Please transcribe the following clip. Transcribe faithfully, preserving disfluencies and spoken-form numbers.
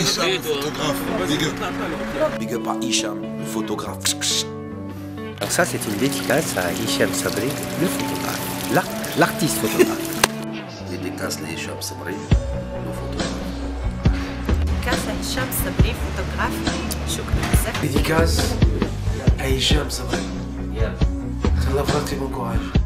Hicham, le photographe. Big up. Big up à Hicham, le photographe. Alors ça, c'est une dédicace à Hicham Sabri, le photographe, l'artiste photographe. Dédicace à Hicham Sabri, le photographe. dédicace à Hicham Sabri, photographe. شكرا بزاف. dédicace à Hicham Sabri. Allah vous bon courage.